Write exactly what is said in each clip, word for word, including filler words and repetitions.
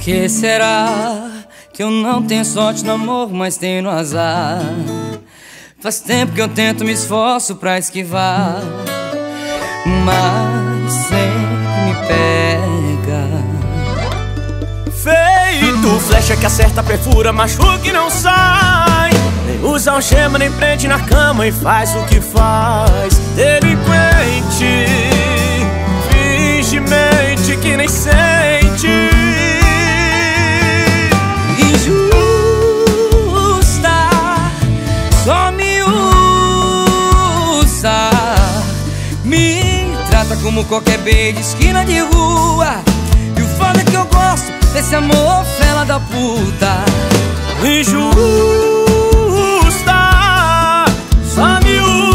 que será que eu não tenho sorte no amor, mas tenho no azar? Faz tempo que eu tento, me esforço pra esquivar, mas sempre me pega. Feito flecha que acerta, perfura, machuca e não sai. Nem usa algema, nem prende na cama e faz o que faz. Delinquente, finge mente que nem sente. Injusta, só me usa, me trata como qualquer beijo de esquina de rua. E o foda é que eu gosto desse amor, fela da puta. Injusta, só me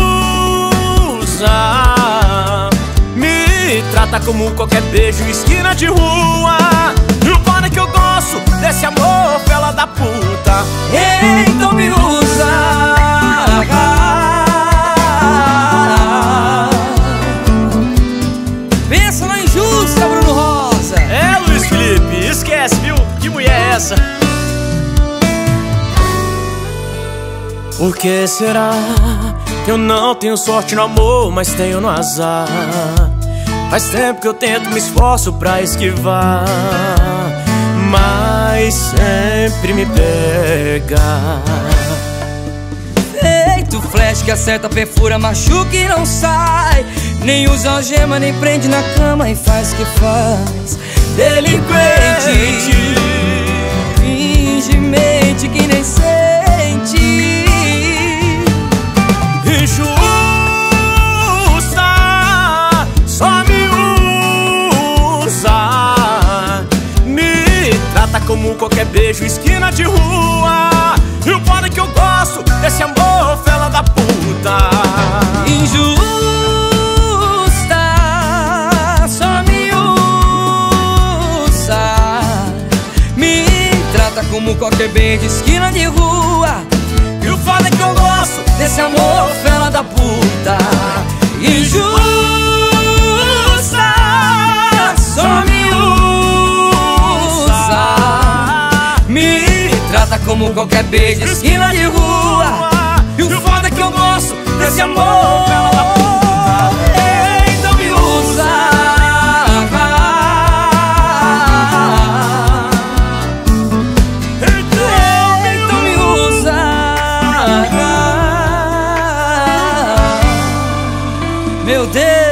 usa, me trata como qualquer beijo esquina de rua. E o foda é que eu gosto desse amor, fela da puta. Então me usa. Pensa na injusta, Bruno Rosa. É, Luiz Felipe, esquece, viu? Que mulher é essa? Por que será que eu não tenho sorte no amor, mas tenho no azar? Faz tempo que eu tento, me esforço pra esquivar, mas sempre me pega. Feito flash que acerta, perfura, machuca e não sai. Nem usa algema, nem prende na cama e faz o que faz. Delinquente, finge mente que nem sente. Injusta, só me usa, me trata como qualquer beijo esquina de rua. E o foda é que eu gosto desse amor, fela da puta. Injusta, só me usa, me trata como qualquer beijo de esquina de rua. E o foda é que eu gosto desse amor, fela da puta. Injusta, só me usa, me trata como qualquer beijo de esquina de rua. E o foda é que eu gosto desse amor, fela da puta. Então me usa. Então me usa. Meu Deus.